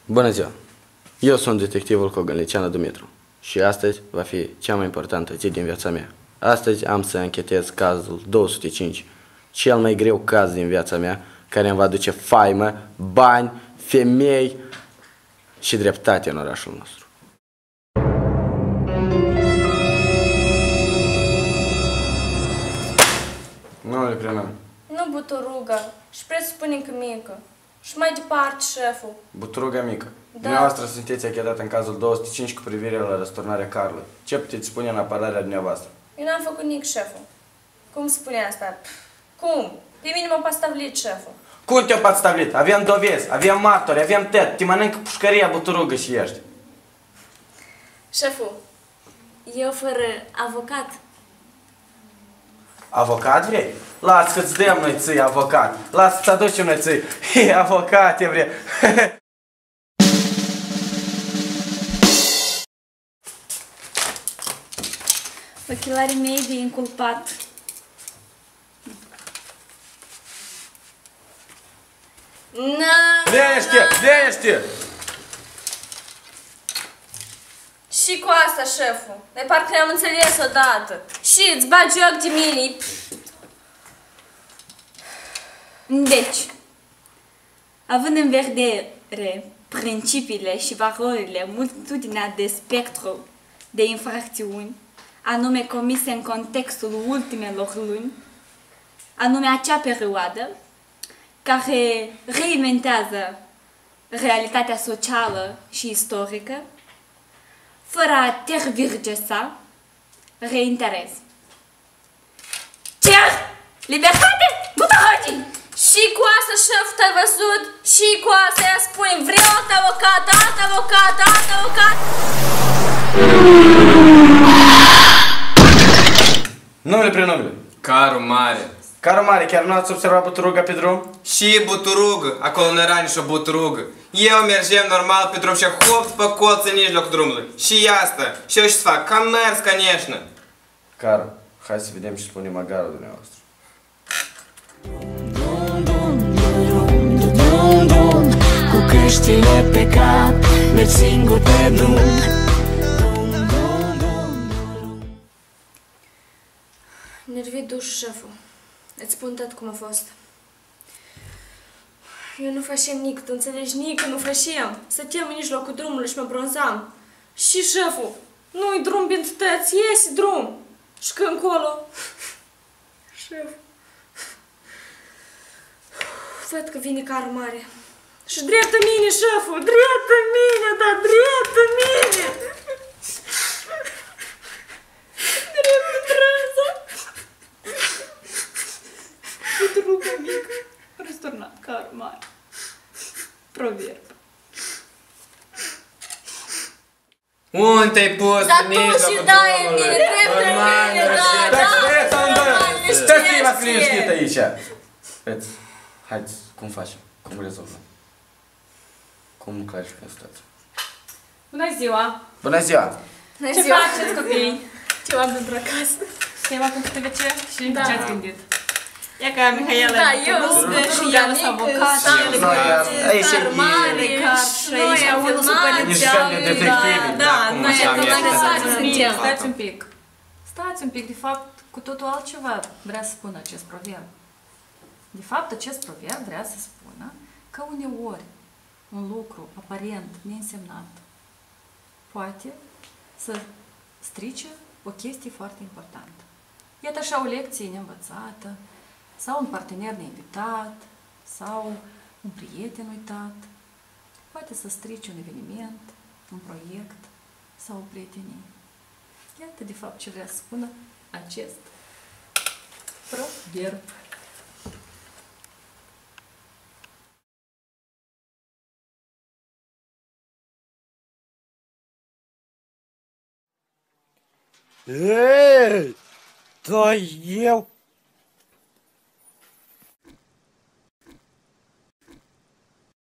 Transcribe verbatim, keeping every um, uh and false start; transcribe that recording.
Bună ziua! Eu sunt detectivul Cogălnicianu Dumitru și astăzi va fi cea mai importantă zi din viața mea. Astăzi am să anchetez cazul două sute cinci, cel mai greu caz din viața mea, care îmi va aduce faimă, bani, femei și dreptate în orașul nostru. Numele prenume. Nu buturuga, și presupune că mică. Și mai departe, șeful. Buturuga mică. Da. Dumneavoastră sunteți achetat în cazul două sute cinci cu privire la răsturnarea Carlului. Ce puteți spune în apărarea dumneavoastră? Eu n-am făcut nic, șeful. Cum spune asta? Cum? Pe mine m-a pastavlit șeful. Cum te-a pastavlit? Avem dovezi, avem martori, avem tet, te mănâncă pușcăria buturugă și ești. Șeful, eu fără avocat. Avocat vrei? Lasă că-ți dăm noi ții avocat. Lasă-ți aducem noi ții. He, avocat e vrei. Ochelarii mei de inculpat. Na. Liniște, liniște! Și cu asta, șeful. De parcă ne-am înțeles odată. Și îți bagi joc de mine. Deci, având în vedere principiile și valorile, multitudinea de spectru de infracțiuni, anume comise în contextul ultimelor luni, anume acea perioadă care reinventează realitatea socială și istorică, fără a tergiversa, reinterez. Cer! Libertate! Butarătii! Și cu asta, șef, te-ai văzut? Și cu asta ea spune, vreau alt avocat, alt avocat, alt avocat! Numele prenumele. Caru Mare. Caru Mare, chiar nu ați observat buturuga pe drum? Și buturugă, acolo nu era nici o buturugă. Eu mergeam normal pe drum și hop pe colț în mijloc drumului. Și asta. Și eu ce să fac? Cam mers, конечно. Caru, hai să vedem ce spune magarul dumneavoastră. Cu căștile pe cap, merg singur pe drum. Nervii duș, șeful. Îți spun tot cum a fost. Eu nu făceam nic, tu înțelegi? Nic, nu făceam. Stăteam în mijlocul drumului și mă bronzam. Și șeful, nu-i drum pentru tăți, iese drum. Și că încolo. Șef. Văd că vine Caru Mare. Și dreaptă mine, șeful, dreaptă mine, da, dreaptă mine. Dreaptă brânză. Buturuga mică, răsturnat Caru Mare. Proverb. Unde te-ai pus? Dar tu și dai în mine, dreaptă mine, da, da. Stați-vă liniștit aici. Vedeți, haideți, cum facem? Cum rezolvăm? Cum clarificăm situația? Bună ziua! Bună ziua! Bună Ce ziua. faceți, copii? Ceva pentru acasă. Schema pentru T V C și Da. ce ați gândit? Ia ca Mihaela Da, e eu buturuga sunt și buturuga eu sunt mică, avocat și Sara el e Noi, polițist, aici e Caru Mare, ei. Car și Noi aici am unul sunt filmat. Nici fel de polițiști. detectivi. Da, da, cum noi așa am mi-e filmat. asta? Stați un pic, Suntem. stați un pic. Stați un pic, de fapt, cu totul altceva vrea să spună acest proverb. De fapt, acest proverb vrea să spună că uneori un lucru aparent neînsemnat poate să strice o chestie foarte importantă. Iată așa o lecție neînvățată, sau un partener neinvitat, sau un prieten uitat. Poate să strice un eveniment, un proiect sau o prietenie. Iată de fapt ce vrea să spună acest proverb. Ei, dar eu